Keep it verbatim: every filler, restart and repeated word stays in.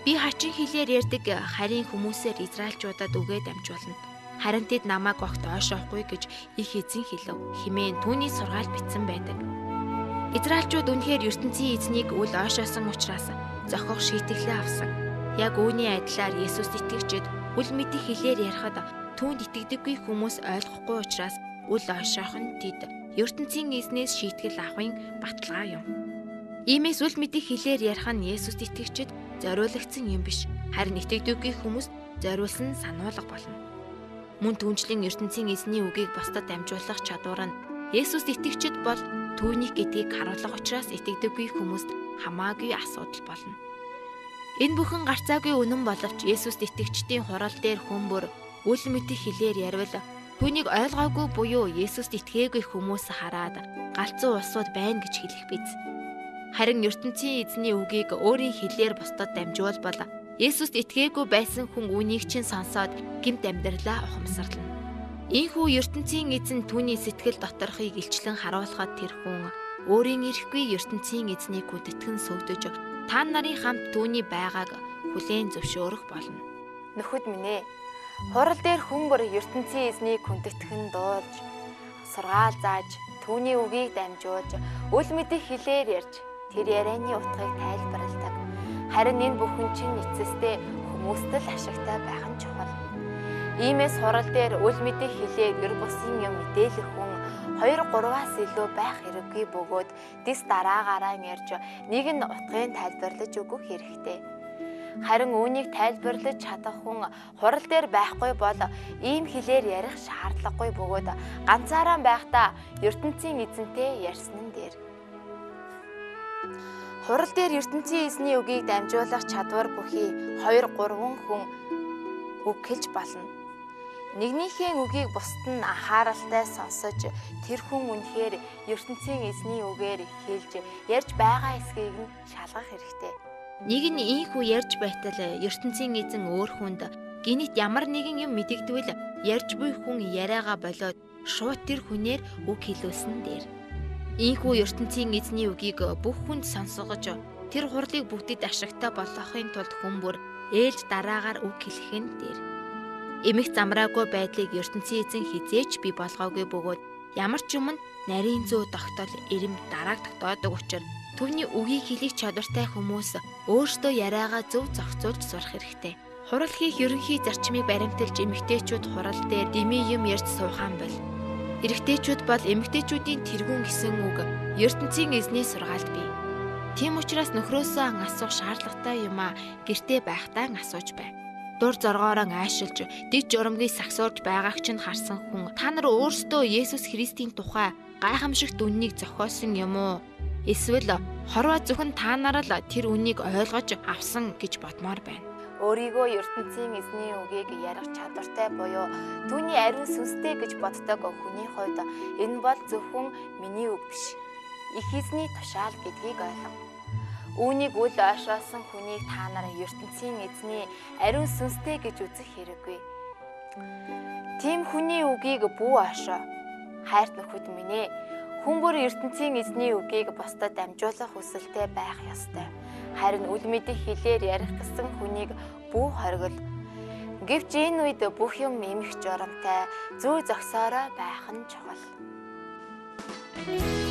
Би хачин хэлээр ярьдаг харийн хүмүүсээр Израильчуудад үгээд амжуулна. Харин тэд намайг огт ойшоохгүй гэж их эзэн хэлв хэмээн түүний сургаал бичсэн байдаг. Израильчууд үнэхээр ертөнцийн эзнийг үл ойшоосон учраас зохих шийтгэлээ авсан. Яг үүний адилаар Есүст итгэгчид үл мэдих хэлээр ярихад түүнд итгэдэггүй хүмүүс ойлгохгүй учраас үл ойшоох нь тэд ертөнцийн эзнээс шийтгэл авахын баталгаа юм. Иймээс үл мэдих хэлээр ярих нь Есүст итгэгчид зориулагдсан юм биш, харин итгэдэггүй хүмүүст зориулсан сануулга болно. Мөн түнчлэн ертөнцийн эзний үгийг бусдад амжуулах чадвар нь Есүст итгэгчид бол түүнийг гэдгийг харуулах учраас итгэдэггүй хүмүүст хамаагүй асуудал болно. Энэ бүхэн гарцаагүй үнэн боловч Есүст итгэгчдийн хурал дээр хүмүүр үл мэдих хэлээр ярил түүнийг ойлгоогүй буюу Есүст итгээгүй хүмүүс хараад галзуу улсууд байна гэж хэлэх биз. Харин ертөнцийн эзний үгийг өөрийн хэлээр бусдад дамжуулбал Есүст итгээгүй байсан хүн үнийг чинь сонсоод гэмт амьдралаа ухамсарлана. Ийхүү ертөнцийн эзэн түүний сэтгэл доторхыг илчлэн харуулхад тэр хүн өөрийн ирэхгүй ертөнцийн эзнийг хүндэтгэн сөгдөж та нарын хамт түүний байгааг хүлээн зөвшөөрөх болно. Нөхөд минь ээ, хурал дээр хүмүүр ертөнцийн эзнийг хүндэтгэн дуулж, сургаал зааж, түүний үгийг дамжуулж, үл мэдих хэлээр ярьж, тэр ярианы утгыг тайлбарладаг. Харин энэ бүхэн чинь эцэстээ хүмүүст л ашигтай байх нь чухал. Иймээс хурал дээр үл мэдих хэлээ гэр бусын юм мэдээлэх хүн хоёр гураваас илүү байх хэрэггүй бөгөөд дэс дараагаараа ярьж нэг нь утгыг тайлбарлаж өгөх хэрэгтэй. Харин үүнийг тайлбарлаж чадах хүн хурал дээр байхгүй бол ийм хэлээр ярих шаардлагагүй бөгөөд ганцаараа байхдаа ертөнцийн эзэнтэй ярьсан нь дээр. Хурал дээр ертөнцийн эзний үгийг дамжуулах чадвар бүхий хоёр гурван хүн үг хэлж болно. Нэгнийхээ үгийг бусд нь анхааралтай сонсож тэр хүн үнэхээр ертөнцийн эзний үгээр хэлж ярьж байгаа эсхийг нь шалгах хэрэгтэй. Нэг нь ийхүү ярьж байтал ертөнцийн эзэн өөр хүнд гинэт ямар нэгэн юм мэдэгдвэл ярьж буй хүн яриагаа болоод шууд тэр хүнээр үг хэлүүлсэн дээр. Ийхүү ертөнцийн эзний үгийг бүх хүнд сонсгож тэр хурлыг бүгдэд ашигтай болгохын тулд хүмүүр ээлж дараагаар үг хэлэх нь дээр. Эмэх замраагүй байдлыг ертөнцийн эзэн хизээч бий болгоогүй бөгөөд ямар ч юмд нарийн зөө тогтол эрэм дарааг тогтоодог учраас түүний үгийг хэлэх чадвартай хүмүүс өөрсдөө яриагаа зөв зохицуулж сурах хэрэгтэй. Хурал хийх ерөнхий зарчмыг баримталж эмэгтэйчүүд хурал дээр дэмий юм ярьж суухан бол. Эрэгтэйчүүд бол эмэгтэйчүүдийн тэргүүн гэсэн үг ертөнцийн эзнээс сургаалт бий. Тийм учраас нөхрөөсөө асуух шаардлагатай юм а гэртээ байхдаа асууж бай. Дур зоргоороо айшилж, дэг журамгийг сагсуурж байгааг чинь харсан хүн та нар өөрсдөө Есүс Христийн тухай гайхамшигт үннийг зохиосон юм уу? Эсвэл хорвоо зөвхөн та нар л тэр үннийг ойлгож авсан гэж бодмоор байна. Өөрийгөө ертөнцийн эзний үгийг ярих чадвартай буюу түүний ариун сүнстэй гэж боддог хүний хувьд энэ бол зөвхөн миний үг биш. Их эзний тушаал гэдгийг ойлго. Үүнийг үл ойшоосон хүнийг та нар ертөнцийн эзний ариун сүнстэй гэж үзэх хэрэггүй. Тийм хүний үгийг бүү ойшоо. Хайрт нөхөд минь ээ, хүмүүр ертөнцийн эзний үгийг бусдад дамжуулах хүсэлтэй байх ёстой. Харин үл мэдих хэлээр ярих гэсэн хүнийг бүү хоригл. Гэвч энэ үед бүх юм эмх жоромтой, зүй зогсоороо байх нь чухал.